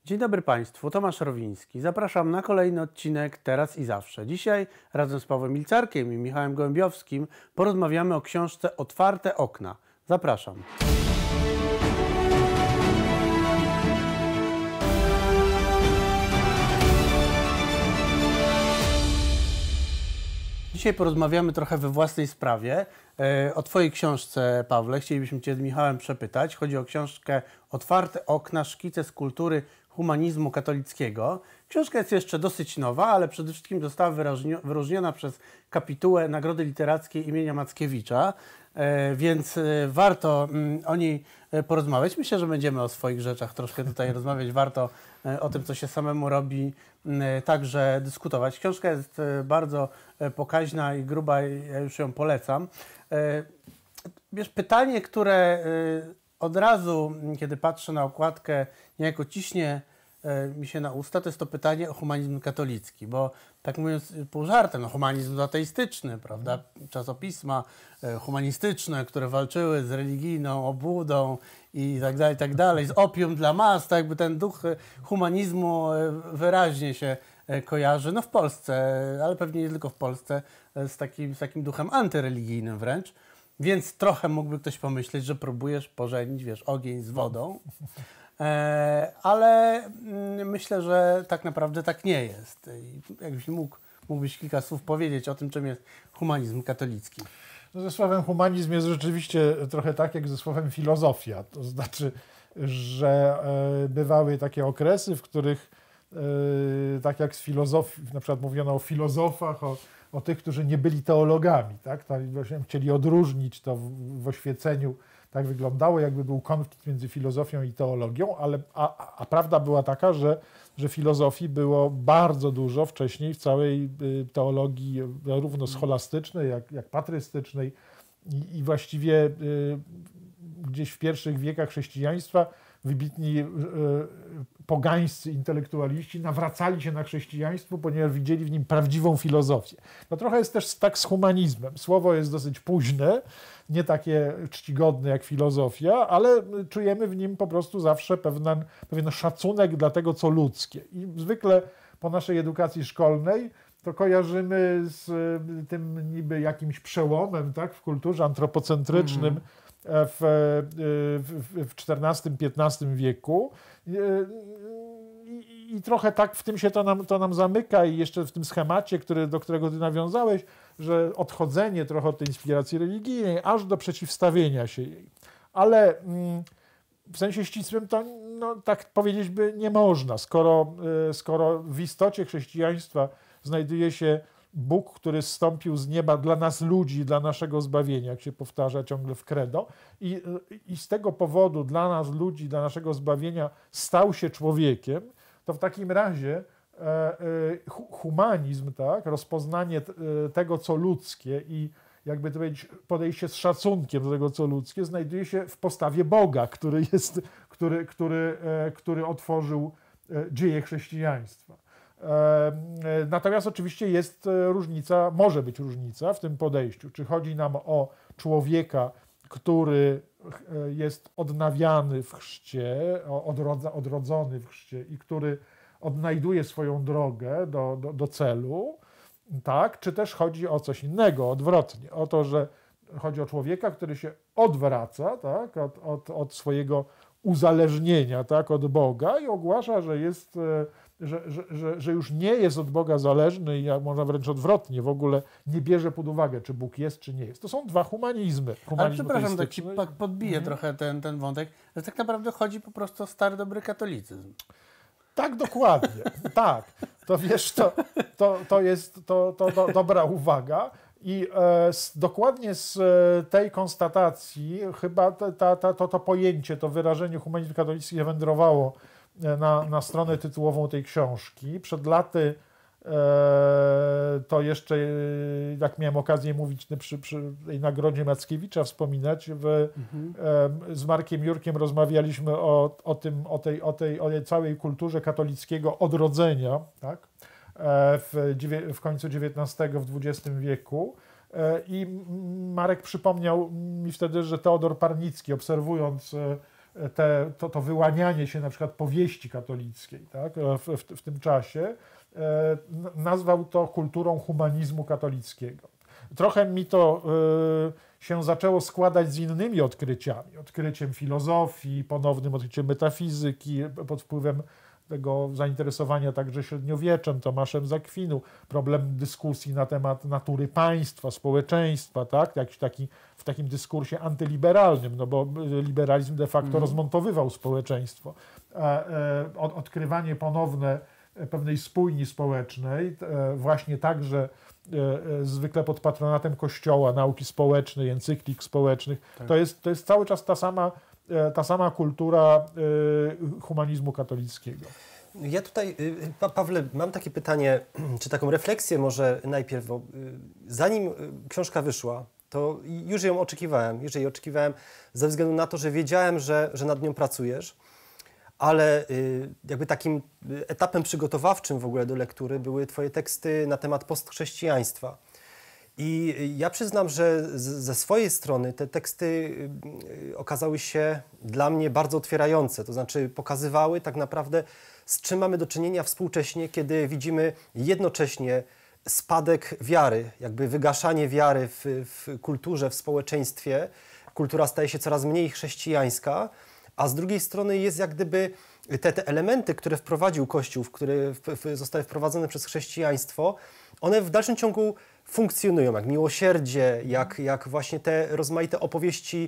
Dzień dobry Państwu, Tomasz Rowiński. Zapraszam na kolejny odcinek Teraz i Zawsze. Dzisiaj razem z Pawłem Milcarkiem i Michałem Gołębiowskim porozmawiamy o książce Otwarte okna. Zapraszam. Dzisiaj porozmawiamy trochę we własnej sprawie. O Twojej książce, Pawle, chcielibyśmy Cię z Michałem przepytać. Chodzi o książkę Otwarte okna, szkice z kultury humanizmu katolickiego. Książka jest jeszcze dosyć nowa, ale przede wszystkim została wyróżniona przez kapitułę Nagrody Literackiej imienia Mackiewicza, więc warto o niej porozmawiać. Myślę, że będziemy o swoich rzeczach troszkę tutaj rozmawiać. Warto o tym, co się samemu robi, także dyskutować. Książka jest bardzo pokaźna i gruba, ja już ją polecam. Wiesz, pytanie, które od razu, kiedy patrzę na okładkę, niejako ciśnie mi się na usta, to jest to pytanie o humanizm katolicki, bo tak mówiąc pół żartem, no, humanizm ateistyczny, prawda, czasopisma humanistyczne, które walczyły z religijną obłudą i tak dalej, z opium dla mas, tak jakby ten duch humanizmu wyraźnie się kojarzy, no w Polsce, ale pewnie nie tylko w Polsce, z takim duchem antyreligijnym wręcz. Więc trochę mógłby ktoś pomyśleć, że próbujesz pożenić, wiesz, ogień z wodą, ale myślę, że tak naprawdę tak nie jest. I jakbyś mógłbyś kilka słów powiedzieć o tym, czym jest humanizm katolicki. No, ze słowem humanizm jest rzeczywiście trochę tak, jak ze słowem filozofia. To znaczy, że bywały takie okresy, w których tak jak z filozofii, na przykład mówiono o filozofach, o tych, którzy nie byli teologami, tak? Właśnie chcieli odróżnić to w oświeceniu. Tak wyglądało, jakby był konflikt między filozofią i teologią, a prawda była taka, że filozofii było bardzo dużo wcześniej w całej teologii, zarówno scholastycznej, jak patrystycznej i właściwie gdzieś w pierwszych wiekach chrześcijaństwa wybitni pogańscy intelektualiści nawracali się na chrześcijaństwo, ponieważ widzieli w nim prawdziwą filozofię. No trochę jest też tak z humanizmem. Słowo jest dosyć późne, nie takie czcigodne jak filozofia, ale czujemy w nim po prostu zawsze pewien szacunek dla tego, co ludzkie. I zwykle po naszej edukacji szkolnej to kojarzymy z tym niby jakimś przełomem, tak, w kulturze antropocentrycznym, w XIV-XV wieku i trochę tak w tym się to nam zamyka i jeszcze w tym schemacie, do którego ty nawiązałeś, że odchodzenie trochę od tej inspiracji religijnej, aż do przeciwstawienia się jej. Ale w sensie ścisłym to no, tak powiedzieć by nie można, skoro w istocie chrześcijaństwa znajduje się Bóg, który zstąpił z nieba dla nas ludzi, dla naszego zbawienia, jak się powtarza ciągle w credo. I z tego powodu dla nas ludzi, dla naszego zbawienia stał się człowiekiem, to w takim razie humanizm, tak, rozpoznanie tego, co ludzkie i jakby to powiedzieć, podejście z szacunkiem do tego, co ludzkie, znajduje się w postawie Boga, który otworzył dzieje chrześcijaństwa. Natomiast oczywiście jest różnica, może być różnica w tym podejściu. Czy chodzi nam o człowieka, który jest odnawiany w chrzcie, odrodzony w chrzcie i który odnajduje swoją drogę do celu, tak? Czy też chodzi o coś innego, odwrotnie, o to, że chodzi o człowieka, który się odwraca, tak? od swojego uzależnienia, tak? Od Boga i ogłasza, że jest... Że już nie jest od Boga zależny i można wręcz odwrotnie, w ogóle nie bierze pod uwagę, czy Bóg jest, czy nie jest. To są dwa humanizmy. Ale przepraszam, tak ci podbiję trochę ten wątek, że tak naprawdę chodzi po prostu o stary, dobry katolicyzm. Tak, dokładnie. Tak. To wiesz, to jest dobra uwaga. I dokładnie z tej konstatacji chyba to pojęcie, to wyrażenie humanizm katolicki wędrowało na stronę tytułową tej książki. Przed laty to jeszcze, jak miałem okazję mówić przy tej nagrodzie Mackiewicza, wspominać, z Markiem Jurkiem rozmawialiśmy o tej całej kulturze katolickiego odrodzenia, tak? W końcu XIX, w XX wieku. I Marek przypomniał mi wtedy, że Teodor Parnicki, obserwując to wyłanianie się na przykład powieści katolickiej, tak, w tym czasie, nazwał to kulturą humanizmu katolickiego. Trochę mi to się zaczęło składać z innymi odkryciami. Odkryciem filozofii, ponownym odkryciem metafizyki, pod wpływem tego zainteresowania także średniowieczem, Tomaszem z Akwinu, problem dyskusji na temat natury państwa, społeczeństwa, tak? W takim dyskursie antyliberalnym, no bo liberalizm de facto rozmontowywał społeczeństwo. Odkrywanie ponowne pewnej spójni społecznej, właśnie także zwykle pod patronatem Kościoła, nauki społecznej, encyklik społecznych. Tak. To jest cały czas ta sama kultura humanizmu katolickiego. Ja tutaj, Pawle, mam takie pytanie, czy taką refleksję może najpierw, bo zanim książka wyszła, to już jej oczekiwałem ze względu na to, że wiedziałem, że nad nią pracujesz, ale jakby takim etapem przygotowawczym w ogóle do lektury były twoje teksty na temat postchrześcijaństwa. I ja przyznam, że ze swojej strony te teksty okazały się dla mnie bardzo otwierające, to znaczy pokazywały tak naprawdę, z czym mamy do czynienia współcześnie, kiedy widzimy jednocześnie spadek wiary, jakby wygaszanie wiary w kulturze, w społeczeństwie. Kultura staje się coraz mniej chrześcijańska, a z drugiej strony jest jak gdyby te elementy, które wprowadził Kościół, które zostały wprowadzone przez chrześcijaństwo, one w dalszym ciągu funkcjonują, jak miłosierdzie, jak właśnie te rozmaite opowieści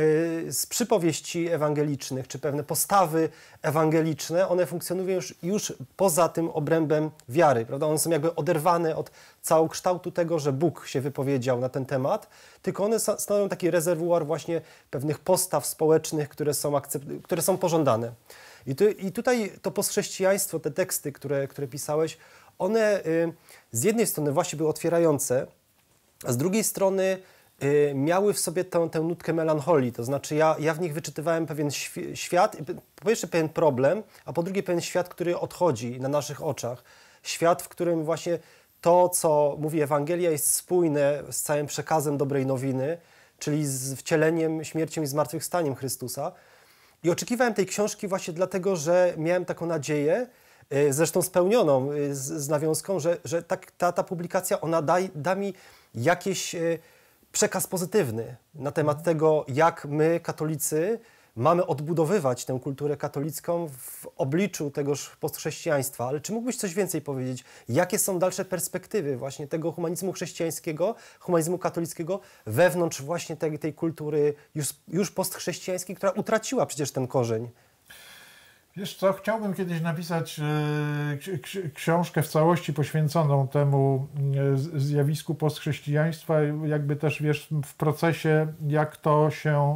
z przypowieści ewangelicznych, czy pewne postawy ewangeliczne, one funkcjonują już poza tym obrębem wiary, prawda? One są jakby oderwane od całokształtu tego, że Bóg się wypowiedział na ten temat, tylko one stanowią taki rezerwuar właśnie pewnych postaw społecznych, które są pożądane. I tutaj to postchrześcijaństwo, te teksty, które pisałeś, one z jednej strony właśnie były otwierające, a z drugiej strony miały w sobie tę nutkę melancholii. To znaczy ja w nich wyczytywałem pewien świat, po pierwsze pewien problem, a po drugie pewien świat, który odchodzi na naszych oczach. Świat, w którym właśnie to, co mówi Ewangelia, jest spójne z całym przekazem dobrej nowiny, czyli z wcieleniem, śmiercią i zmartwychwstaniem Chrystusa. I oczekiwałem tej książki właśnie dlatego, że miałem taką nadzieję, zresztą spełnioną z nawiązką, że ta publikacja, ona da mi jakiś przekaz pozytywny na temat tego, jak my, katolicy, mamy odbudowywać tę kulturę katolicką w obliczu tegoż postchrześcijaństwa. Ale czy mógłbyś coś więcej powiedzieć? Jakie są dalsze perspektywy właśnie tego humanizmu chrześcijańskiego, humanizmu katolickiego wewnątrz właśnie tej kultury już postchrześcijańskiej, która utraciła przecież ten korzeń? Wiesz co, chciałbym kiedyś napisać książkę w całości poświęconą temu zjawisku postchrześcijaństwa, jakby też wiesz w procesie, jak to się,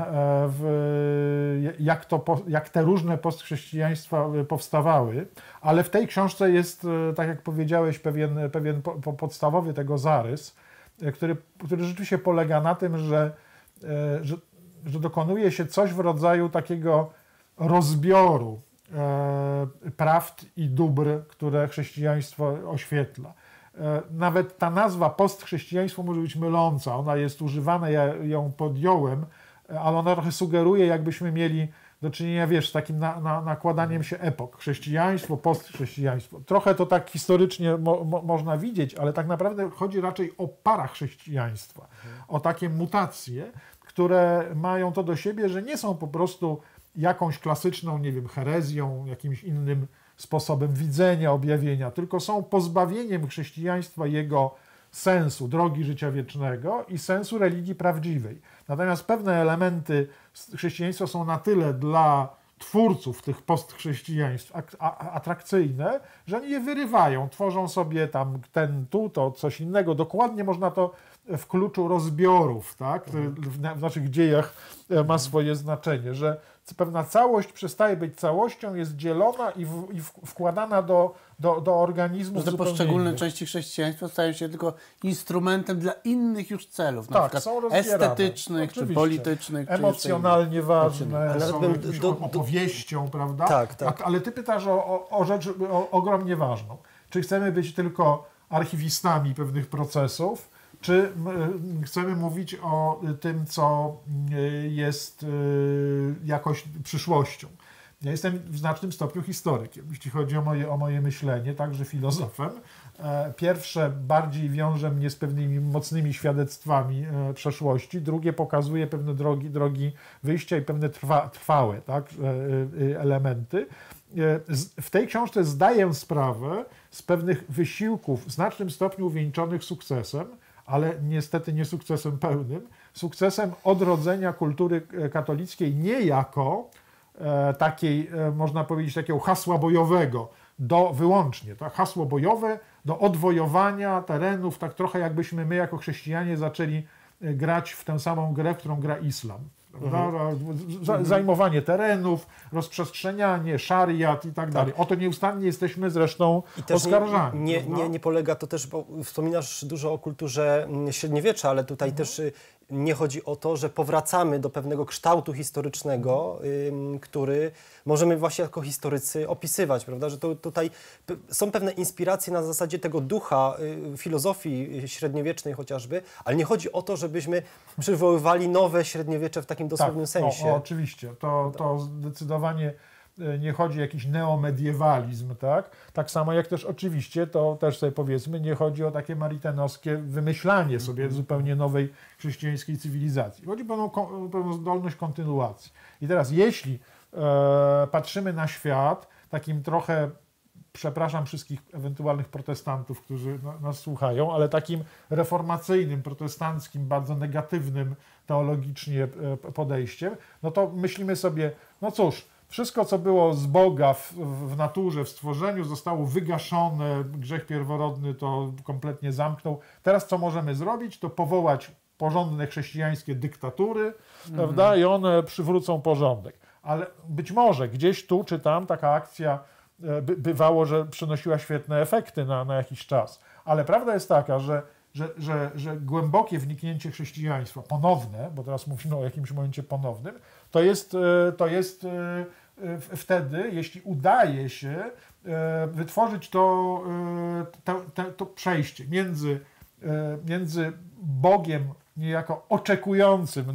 jak te różne postchrześcijaństwa powstawały, ale w tej książce jest, tak jak powiedziałeś, pewien podstawowy tego zarys, który rzeczywiście polega na tym, że dokonuje się coś w rodzaju takiego rozbioru prawd i dóbr, które chrześcijaństwo oświetla. Nawet ta nazwa postchrześcijaństwo może być myląca, ona jest używana, ja ją podjąłem, ale ona trochę sugeruje, jakbyśmy mieli do czynienia, wiesz, z takim nakładaniem się epok. Chrześcijaństwo, postchrześcijaństwo. Trochę to tak historycznie można widzieć, ale tak naprawdę chodzi raczej o parachrześcijaństwa, o takie mutacje, które mają to do siebie, że nie są po prostu jakąś klasyczną, nie wiem, herezją, jakimś innym sposobem widzenia, objawienia, tylko są pozbawieniem chrześcijaństwa jego sensu, drogi życia wiecznego i sensu religii prawdziwej. Natomiast pewne elementy chrześcijaństwa są na tyle dla twórców tych postchrześcijaństw atrakcyjne, że oni je wyrywają, tworzą sobie tam to coś innego. Dokładnie można to w kluczu rozbiorów, tak, w naszych dziejach ma swoje znaczenie, że pewna całość przestaje być całością, jest dzielona i wkładana do organizmu. Że poszczególne części chrześcijaństwa stają się tylko instrumentem dla innych już celów, na przykład są estetycznych, czy politycznych. Emocjonalnie ważne, są opowieścią, prawda? Tak. Ale ty pytasz o rzecz ogromnie ważną. Czy chcemy być tylko archiwistami pewnych procesów, czy chcemy mówić o tym, co jest jakoś przyszłością. Ja jestem w znacznym stopniu historykiem, jeśli chodzi o moje myślenie, także filozofem. Pierwsze bardziej wiąże mnie z pewnymi mocnymi świadectwami przeszłości, drugie pokazuje pewne drogi wyjścia i pewne trwałe, tak, elementy. W tej książce zdaję sprawę z pewnych wysiłków w znacznym stopniu uwieńczonych sukcesem, ale niestety nie sukcesem pełnym, sukcesem odrodzenia kultury katolickiej nie jako takiej, można powiedzieć, takiego hasła bojowego, wyłącznie, tak, hasło bojowe do odwojowania terenów, tak trochę jakbyśmy my jako chrześcijanie zaczęli grać w tę samą grę, w którą gra islam. Zajmowanie terenów, rozprzestrzenianie, szariat i tak dalej. O to nieustannie jesteśmy zresztą oskarżani. Nie polega to też, bo wspominasz dużo o kulturze średniowiecza, ale tutaj też nie chodzi o to, że powracamy do pewnego kształtu historycznego, który możemy właśnie jako historycy opisywać, prawda? Że tutaj są pewne inspiracje na zasadzie tego ducha filozofii średniowiecznej chociażby, ale nie chodzi o to, żebyśmy przywoływali nowe średniowiecze w takim dosłownym sensie. Oczywiście. To zdecydowanie nie chodzi o jakiś neomediewalizm, tak? Tak samo jak też oczywiście, to też sobie powiedzmy, nie chodzi o takie maritenowskie wymyślanie sobie zupełnie nowej chrześcijańskiej cywilizacji. Chodzi o pewną zdolność kontynuacji. I teraz jeśli patrzymy na świat takim trochę, przepraszam wszystkich ewentualnych protestantów, którzy nas słuchają, ale takim reformacyjnym, protestanckim, bardzo negatywnym teologicznie podejściem, no to myślimy sobie, no cóż, wszystko, co było z Boga w naturze, w stworzeniu, zostało wygaszone, grzech pierworodny to kompletnie zamknął. Teraz co możemy zrobić, to powołać porządne chrześcijańskie dyktatury, prawda, i one przywrócą porządek. Ale być może gdzieś tu czy tam taka akcja bywało, że przynosiła świetne efekty na jakiś czas. Ale prawda jest taka, że głębokie wniknięcie chrześcijaństwa, ponowne, bo teraz mówimy o jakimś momencie ponownym, to jest wtedy, jeśli udaje się wytworzyć to przejście między Bogiem niejako oczekującym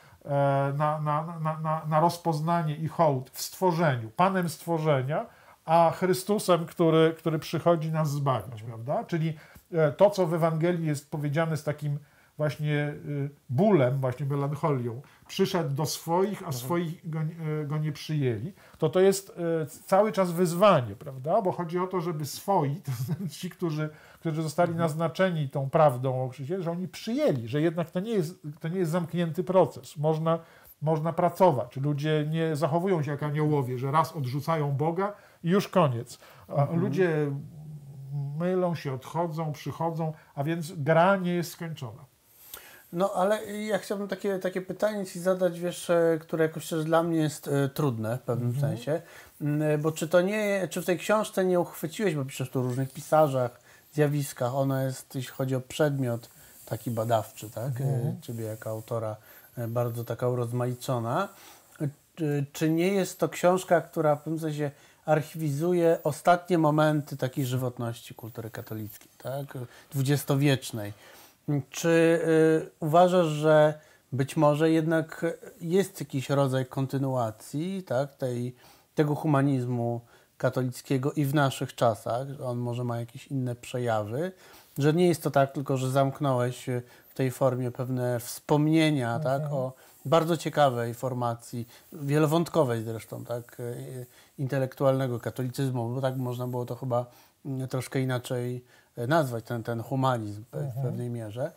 na rozpoznanie i hołd w stworzeniu, Panem stworzenia, a Chrystusem, który przychodzi nas zbawić, prawda? Czyli to, co w Ewangelii jest powiedziane z takim właśnie bólem, właśnie melancholią, przyszedł do swoich, a swoich go nie przyjęli, to jest cały czas wyzwanie, prawda? Bo chodzi o to, żeby swoi, to znaczy ci, którzy zostali naznaczeni tą prawdą o Chrystusie, że oni przyjęli, że jednak to nie jest zamknięty proces. Można pracować. Ludzie nie zachowują się jak aniołowie, że raz odrzucają Boga i już koniec. A ludzie mylą się, odchodzą, przychodzą, a więc gra nie jest skończona. No, ale ja chciałbym takie pytanie ci zadać, wiesz, które jakoś też dla mnie jest trudne w pewnym sensie, bo czy w tej książce nie uchwyciłeś, bo piszesz tu o różnych pisarzach, zjawiskach, ona jest, jeśli chodzi o przedmiot taki badawczy, tak? Ciebie jako autora bardzo taka urozmaicona. Czy nie jest to książka, która w pewnym sensie archiwizuje ostatnie momenty takiej żywotności kultury katolickiej, tak? Dwudziestowiecznej? Czy uważasz, że być może jednak jest jakiś rodzaj kontynuacji, tak, tego humanizmu katolickiego i w naszych czasach, że on może ma jakieś inne przejawy, że nie jest to tak tylko, że zamknąłeś w tej formie pewne wspomnienia, tak, o bardzo ciekawej formacji, wielowątkowej zresztą, tak, intelektualnego katolicyzmu, bo tak można było to chyba troszkę inaczej nazwać, ten humanizm w pewnej mierze.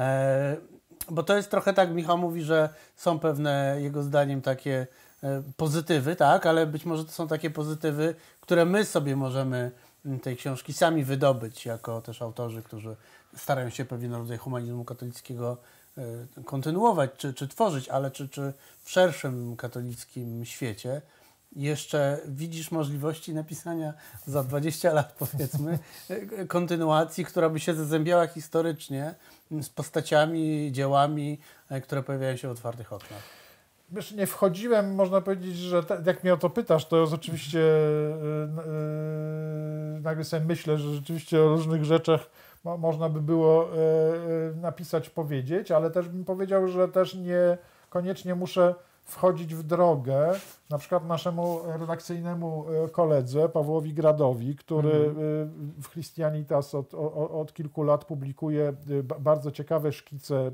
Bo to jest trochę tak, Michał mówi, że są pewne, jego zdaniem, takie pozytywy, tak, ale być może to są takie pozytywy, które my sobie możemy tej książki sami wydobyć, jako też autorzy, którzy starają się pewien rodzaj humanizmu katolickiego kontynuować, czy tworzyć, ale czy w szerszym katolickim świecie jeszcze widzisz możliwości napisania za 20 lat, powiedzmy, kontynuacji, która by się zazębiała historycznie z postaciami, dziełami, które pojawiają się w otwartych oknach? Wiesz, nie wchodziłem, można powiedzieć, że jak mnie o to pytasz, to oczywiście nagle sobie myślę, że rzeczywiście o różnych rzeczach można by było napisać, powiedzieć, ale też bym powiedział, że też nie koniecznie muszę wchodzić w drogę, na przykład naszemu redakcyjnemu koledze Pawłowi Gradowi, który w Christianitas od kilku lat publikuje bardzo ciekawe szkice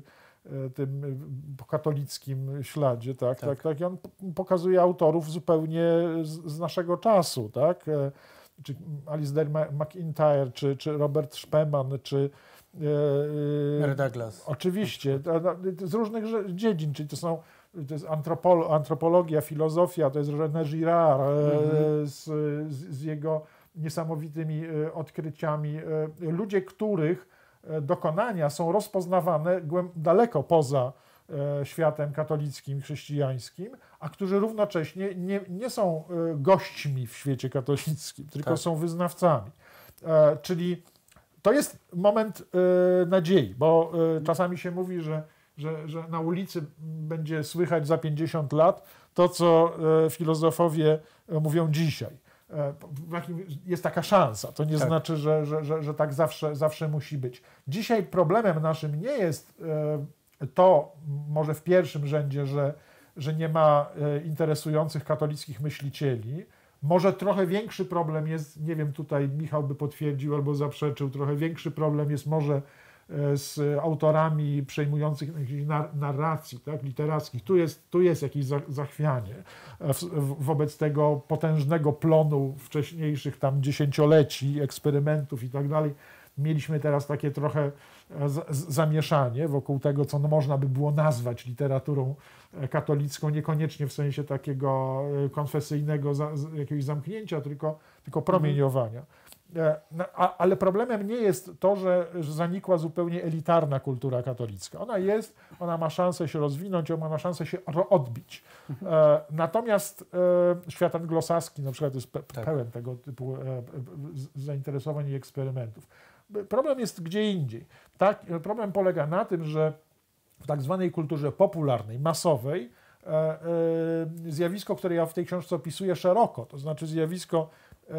tym katolickim śladzie, tak. I on pokazuje autorów zupełnie z naszego czasu, tak, czy Alistair MacIntyre, czy Robert Spemann, czy Mary Douglas. Oczywiście, z różnych dziedzin, czyli to jest antropologia, filozofia, to jest René Girard z jego niesamowitymi odkryciami. Ludzie, których dokonania są rozpoznawane daleko poza światem katolickim, chrześcijańskim, a którzy równocześnie nie są gośćmi w świecie katolickim, tylko są wyznawcami. Czyli to jest moment nadziei, bo czasami się mówi, że na ulicy będzie słychać za 50 lat to, co filozofowie mówią dzisiaj. Jest taka szansa. To nie znaczy, że tak zawsze musi być. Dzisiaj problemem naszym nie jest to, może w pierwszym rzędzie, że nie ma interesujących katolickich myślicieli. Może trochę większy problem jest, nie wiem, tutaj Michał by potwierdził albo zaprzeczył, trochę większy problem jest może z autorami przejmujących narracji, tak, literackich. Tu jest jakieś zachwianie wobec tego potężnego plonu wcześniejszych tam dziesięcioleci, eksperymentów i tak dalej. Mieliśmy teraz takie trochę zamieszanie wokół tego, co można by było nazwać literaturą katolicką, niekoniecznie w sensie takiego konfesyjnego jakiegoś zamknięcia, tylko promieniowania. Ale problemem nie jest to, że zanikła zupełnie elitarna kultura katolicka. Ona ma szansę się rozwinąć, ona ma szansę się odbić. Natomiast świat anglosaski na przykład jest pełen tego typu zainteresowań i eksperymentów. Problem jest gdzie indziej. Tak? Problem polega na tym, że w tak zwanej kulturze popularnej, masowej, zjawisko, które ja w tej książce opisuję szeroko, to znaczy zjawisko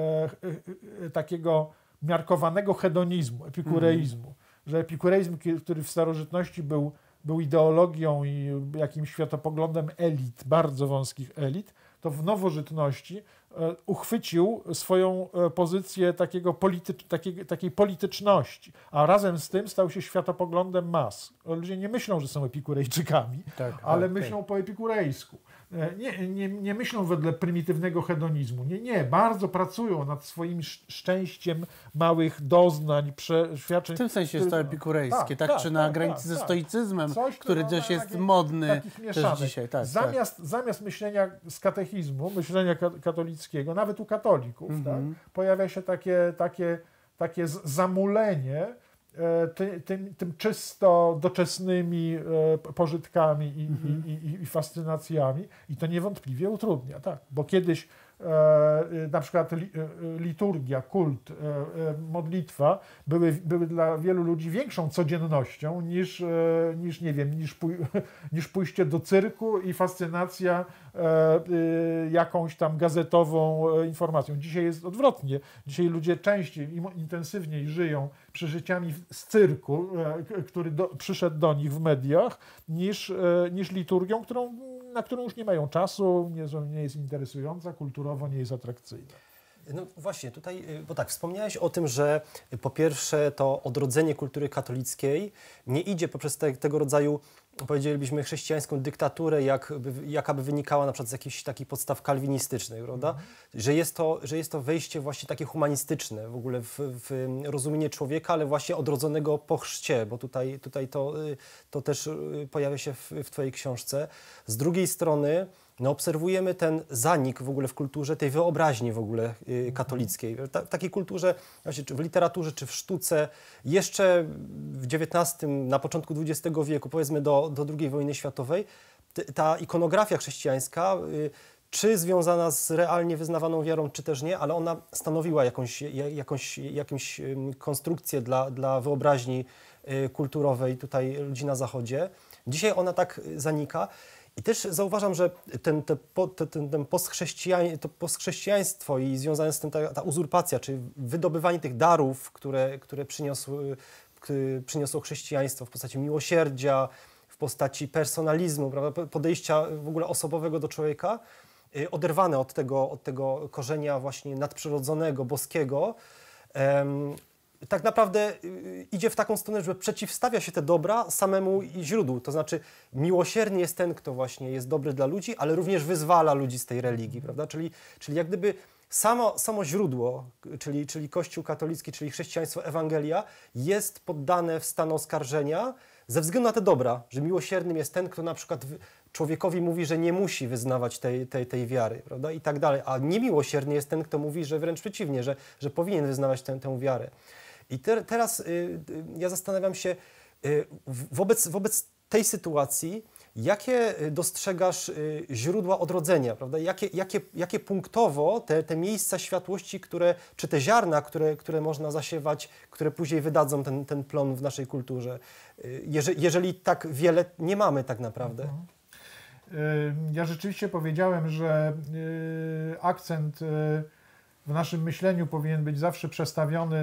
takiego miarkowanego hedonizmu, epikureizmu, że epikureizm, który w starożytności był ideologią i jakimś światopoglądem elit, bardzo wąskich elit, to w nowożytności uchwycił swoją pozycję takiej polityczności, a razem z tym stał się światopoglądem mas. Ludzie nie myślą, że są epikurejczykami, ale myślą po epikurejsku. Nie myślą wedle prymitywnego hedonizmu. Nie, bardzo pracują nad swoim szczęściem małych doznań, przeświadczeń. W tym sensie jest to epikurejskie, czy na granicy ze stoicyzmem, który też jest modny też dzisiaj. Zamiast myślenia z katechizmu, myślenia katolickiego, nawet u katolików, pojawia się takie zamulenie tym czysto doczesnymi pożytkami i fascynacjami i to niewątpliwie utrudnia, bo kiedyś na przykład liturgia, kult, modlitwa były dla wielu ludzi większą codziennością niż pójście do cyrku i fascynacja jakąś tam gazetową informacją. Dzisiaj jest odwrotnie. Dzisiaj ludzie częściej i intensywniej żyją przeżyciami z cyrku, który przyszedł do nich w mediach, niż liturgią, na którą już nie mają czasu, nie jest interesująca, kulturowo nie jest atrakcyjna. No właśnie, tutaj, bo tak, wspomniałeś o tym, że po pierwsze to odrodzenie kultury katolickiej nie idzie poprzez tego rodzaju, powiedzielibyśmy, chrześcijańską dyktaturę, jaka by wynikała na przykład z jakichś takich podstaw kalwinistycznych, prawda? Że jest to wejście właśnie takie humanistyczne w ogóle w rozumienie człowieka, ale właśnie odrodzonego po chrzcie, bo tutaj to też pojawia się w twojej książce. Z drugiej strony obserwujemy ten zanik w ogóle w kulturze, tej wyobraźni w ogóle katolickiej. W takiej kulturze, właśnie, czy w literaturze, czy w sztuce, jeszcze w XIX, na początku XX wieku, powiedzmy do II wojny światowej, ta ikonografia chrześcijańska, czy związana z realnie wyznawaną wiarą, czy też nie, ale ona stanowiła jakąś konstrukcję dla wyobraźni kulturowej tutaj ludzi na Zachodzie. Dzisiaj ona tak zanika. I też zauważam, że ten postchrześcijaństwo i związane z tym ta uzurpacja, czyli wydobywanie tych darów, które przyniosło chrześcijaństwo w postaci miłosierdzia, w postaci personalizmu, prawda, podejścia w ogóle osobowego do człowieka, oderwane od tego korzenia właśnie nadprzyrodzonego, boskiego, tak naprawdę idzie w taką stronę, że przeciwstawia się te dobra samemu źródłu. To znaczy miłosierny jest ten, kto właśnie jest dobry dla ludzi, ale również wyzwala ludzi z tej religii, prawda? Czyli jak gdyby samo źródło, czyli Kościół katolicki, czyli chrześcijaństwo, Ewangelia, jest poddane w stan oskarżenia ze względu na te dobra, że miłosiernym jest ten, kto na przykład człowiekowi mówi, że nie musi wyznawać tej wiary, prawda? I tak dalej. A niemiłosierny jest ten, kto mówi, że wręcz przeciwnie, że powinien wyznawać tę wiarę. I teraz ja zastanawiam się, wobec tej sytuacji, jakie dostrzegasz źródła odrodzenia, prawda? Jakie punktowo te miejsca światłości, czy te ziarna, które można zasiewać, które później wydadzą ten plon w naszej kulturze, jeżeli tak wiele nie mamy tak naprawdę? Ja rzeczywiście powiedziałem, że akcent w naszym myśleniu powinien być zawsze przestawiony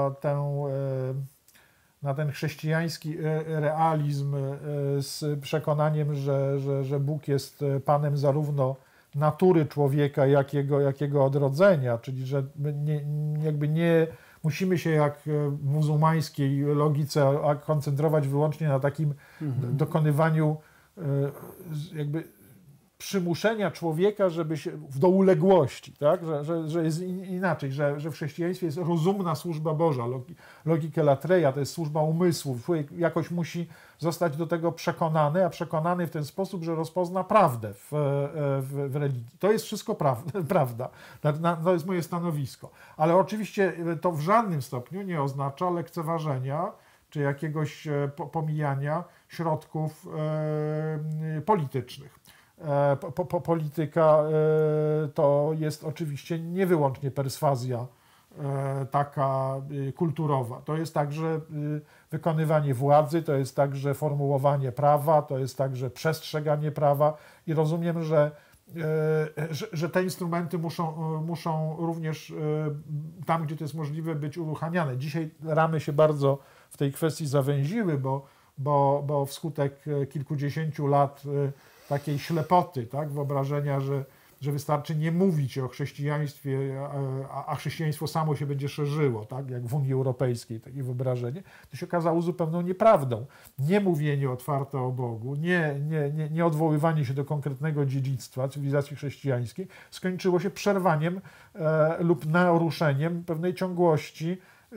na ten chrześcijański realizm z przekonaniem, że Bóg jest Panem zarówno natury człowieka, jak jego odrodzenia, czyli że nie musimy się jak w muzułmańskiej logice koncentrować wyłącznie na takim dokonywaniu jakby przymuszenia człowieka, żeby się do uległości, tak? że jest inaczej, że w chrześcijaństwie jest rozumna służba Boża, logika latreia, to jest służba umysłu. Człowiek jakoś musi zostać do tego przekonany, a przekonany w ten sposób, że rozpozna prawdę w religii. To jest wszystko prawda. To jest moje stanowisko. Ale oczywiście to w żadnym stopniu nie oznacza lekceważenia czy jakiegoś pomijania środków politycznych. Polityka to jest oczywiście nie wyłącznie perswazja taka kulturowa. To jest także wykonywanie władzy, to jest także formułowanie prawa, to jest także przestrzeganie prawa i rozumiem, że te instrumenty muszą również tam, gdzie to jest możliwe, być uruchamiane. Dzisiaj ramy się bardzo w tej kwestii zawęziły, bo wskutek kilkudziesięciu lat takiej ślepoty, tak, wyobrażenia, że wystarczy nie mówić o chrześcijaństwie, a chrześcijaństwo samo się będzie szerzyło, tak, jak w Unii Europejskiej, takie wyobrażenie, to się okazało zupełną nieprawdą. Nie mówienie otwarte o Bogu, nie odwoływanie się do konkretnego dziedzictwa cywilizacji chrześcijańskiej skończyło się przerwaniem lub naruszeniem pewnej ciągłości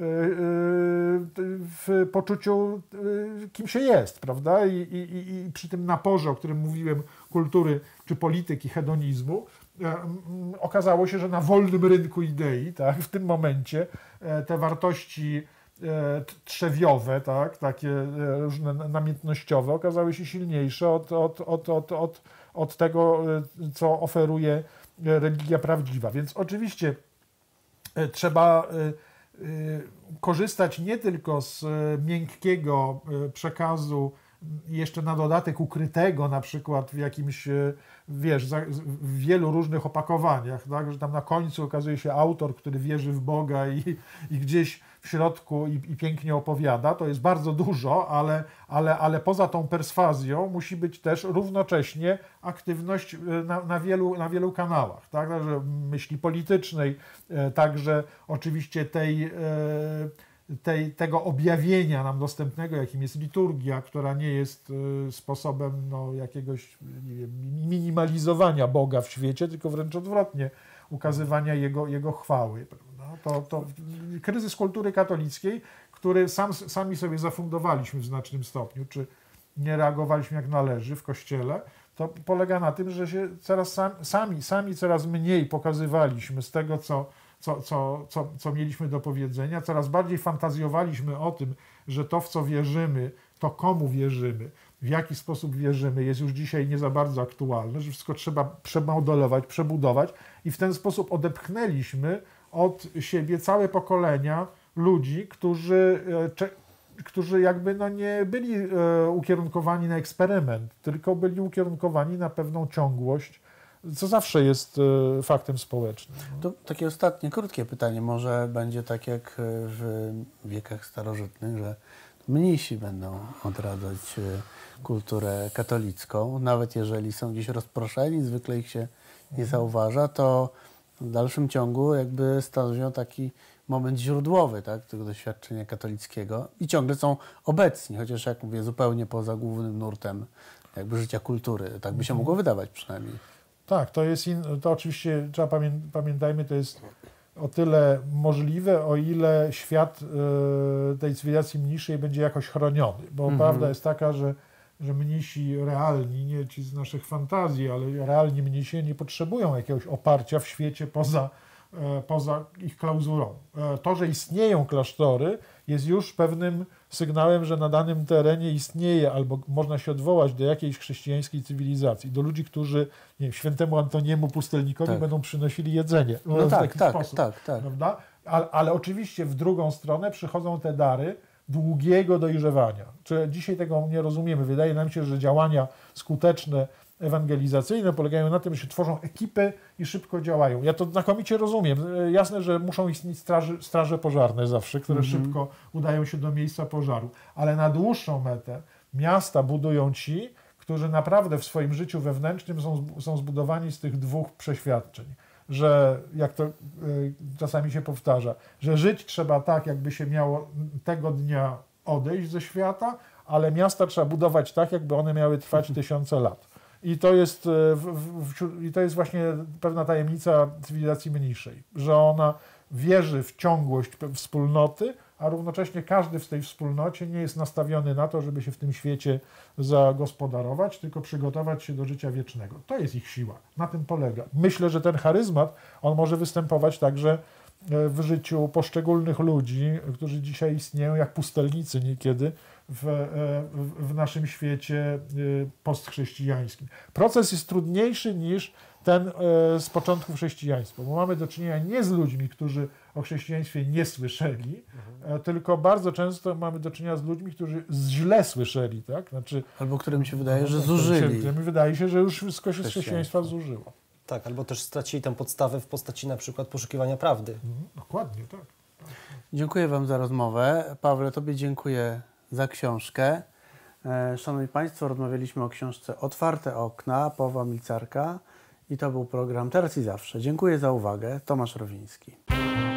w poczuciu, kim się jest, prawda? I przy tym naporze, o którym mówiłem, kultury czy polityki, hedonizmu, okazało się, że na wolnym rynku idei, tak, w tym momencie te wartości trzewiowe, tak, takie różne namiętnościowe, okazały się silniejsze od tego, co oferuje religia prawdziwa. Więc oczywiście trzeba korzystać nie tylko z miękkiego przekazu, jeszcze na dodatek ukrytego, na przykład w jakimś, wiesz, w wielu różnych opakowaniach, tak? Że tam na końcu okazuje się autor, który wierzy w Boga i gdzieś w środku i pięknie opowiada. To jest bardzo dużo, ale poza tą perswazją musi być też równocześnie aktywność na wielu kanałach, tak? Także myśli politycznej, także oczywiście tego objawienia nam dostępnego, jakim jest liturgia, która nie jest sposobem jakiegoś, nie wiem, minimalizowania Boga w świecie, tylko wręcz odwrotnie, ukazywania Jego chwały. To kryzys kultury katolickiej, który sami sobie zafundowaliśmy w znacznym stopniu, czy nie reagowaliśmy jak należy w Kościele, to polega na tym, że się sami coraz mniej pokazywaliśmy z tego, co mieliśmy do powiedzenia, coraz bardziej fantazjowaliśmy o tym, że to, w co wierzymy, to komu wierzymy, w jaki sposób wierzymy, jest już dzisiaj nie za bardzo aktualne, że wszystko trzeba przemodelować, przebudować i w ten sposób odepchnęliśmy od siebie całe pokolenia ludzi, którzy jakby no nie byli ukierunkowani na eksperyment, tylko byli ukierunkowani na pewną ciągłość, co zawsze jest faktem społecznym. To takie ostatnie, krótkie pytanie. Może będzie tak jak w wiekach starożytnych, że mnisi będą odradzać kulturę katolicką, nawet jeżeli są gdzieś rozproszeni, zwykle ich się nie zauważa, to w dalszym ciągu jakby stanowią taki moment źródłowy, tak, tego doświadczenia katolickiego i ciągle są obecni, chociaż jak mówię, zupełnie poza głównym nurtem jakby życia kultury. Tak by się mogło wydawać przynajmniej. Tak, to oczywiście trzeba pamiętajmy, to jest o tyle możliwe, o ile świat tej cywilizacji mniejszej będzie jakoś chroniony, bo prawda jest taka, że mnisi realni, nie ci z naszych fantazji, ale realni mnisi nie potrzebują jakiegoś oparcia w świecie poza ich klauzurą. To, że istnieją klasztory, jest już pewnym sygnałem, że na danym terenie istnieje albo można się odwołać do jakiejś chrześcijańskiej cywilizacji, do ludzi, którzy nie wiem, świętemu Antoniemu Pustelnikowi będą przynosili jedzenie. No w taki sposób, tak. prawda? Ale oczywiście w drugą stronę przychodzą te dary długiego dojrzewania. Czy dzisiaj tego nie rozumiemy? Wydaje nam się, że działania skuteczne, ewangelizacyjne polegają na tym, że się tworzą ekipy i szybko działają. Ja to znakomicie rozumiem. Jasne, że muszą istnieć straże pożarne zawsze, które szybko udają się do miejsca pożaru. Ale na dłuższą metę miasta budują ci, którzy naprawdę w swoim życiu wewnętrznym są zbudowani z tych dwóch przeświadczeń. Że, jak to czasami się powtarza, że żyć trzeba tak, jakby się miało tego dnia odejść ze świata, ale miasta trzeba budować tak, jakby one miały trwać tysiące lat. I to jest właśnie pewna tajemnica cywilizacji mniejszej, że ona wierzy w ciągłość wspólnoty, a równocześnie każdy w tej wspólnocie nie jest nastawiony na to, żeby się w tym świecie zagospodarować, tylko przygotować się do życia wiecznego. To jest ich siła. Na tym polega. Myślę, że ten charyzmat, on może występować także w życiu poszczególnych ludzi, którzy dzisiaj istnieją, jak pustelnicy niekiedy w naszym świecie postchrześcijańskim. Proces jest trudniejszy niż ten z początku chrześcijaństwa, bo mamy do czynienia nie z ludźmi, którzy o chrześcijaństwie nie słyszeli, tylko bardzo często mamy do czynienia z ludźmi, którzy źle słyszeli, tak? Znaczy, albo którym się wydaje, że zużyli. Którym wydaje się, że już wszystko się z chrześcijaństwa zużyło. Tak, albo też stracili tę podstawę w postaci na przykład poszukiwania prawdy. Dokładnie, tak. Dziękuję Wam za rozmowę. Pawle, Tobie dziękuję za książkę. Szanowni Państwo, rozmawialiśmy o książce Otwarte okna Pawła Milcarka i to był program Teraz i Zawsze. Dziękuję za uwagę. Tomasz Rowiński.